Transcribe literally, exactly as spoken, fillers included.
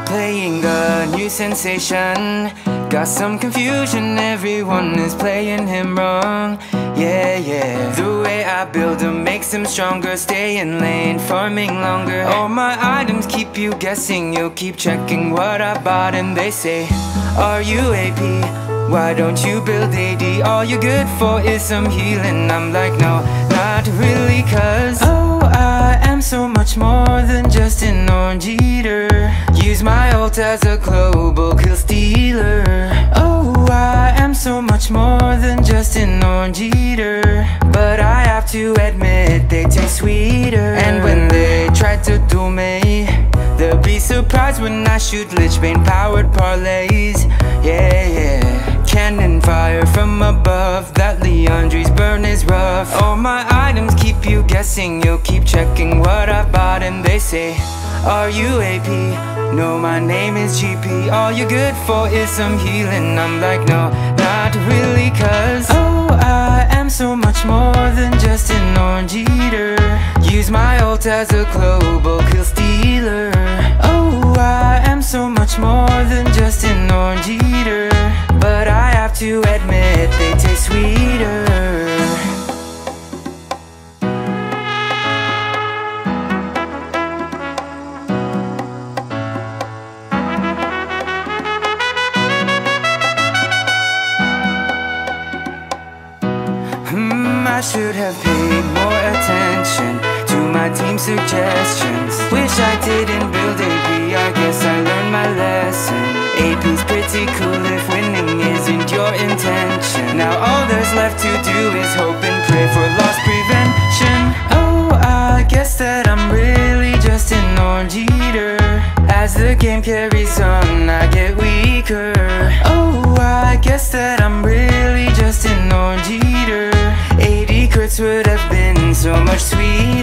playing a new sensation. Got some confusion, everyone is playing him wrong. Yeah, yeah. The way I build him makes him stronger. Stay in lane, farming longer. All my items keep you guessing. You'll keep checking what I bought and they say, are you A P? Why don't you build A D? All you're good for is some healing. I'm like, no, not really, cause oh, I am so much more than just an orange eater. Use my ult as a global kill stealer. Oh, I am so much more than just an orange eater. But I have to admit, they taste sweeter. And when they try to duel me, they'll be surprised when I shoot Lichbane powered Parrrleys. Yeah, yeah. Cannon fire from above, that Liandry's burn is rough. All my items keep you guessing. You'll keep checking what I bought and they say, are you A P? No, my name is G P. All you're good for is some healing. I'm like, no, not really, cause oh, I am so much more than just an orange eater. Use my ult as a global kill stealer. Oh, I am so much more than just an orange eater. But I have to admit, they taste sweeter. I should have paid more attention to my team's suggestions. Wish I didn't build A P, I guess I learned my lesson. A P's pretty cool if winning isn't your intention. Now all there's left to do is hope and pray for loss prevention. Oh, I guess that I'm really just an orange eater. As the game carries on, I get weaker. Oh, I guess that I'm really just an orange eater. eighty crits would have been so much sweeter.